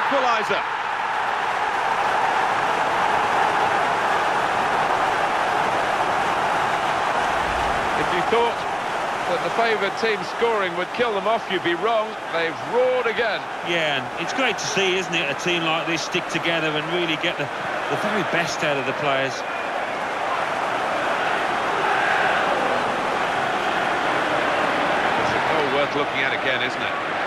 equaliser. If you thought that the favoured team scoring would kill them off, you'd be wrong. They've roared again. Yeah, and it's great to see, isn't it, a team like this stick together and really get the very best out of the players. It's a goal worth looking at again, isn't it?